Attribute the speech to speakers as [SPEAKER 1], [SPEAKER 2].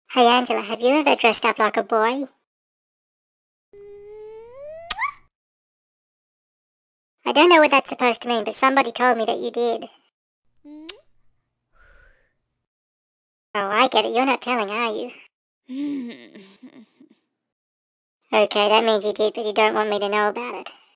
[SPEAKER 1] Hey Angela, have you ever dressed up like a boy? I don't know what that's supposed to mean, but somebody told me that you did. Oh, I get it. You're not telling, are you? Okay, that means you did, but you don't want me to know about it.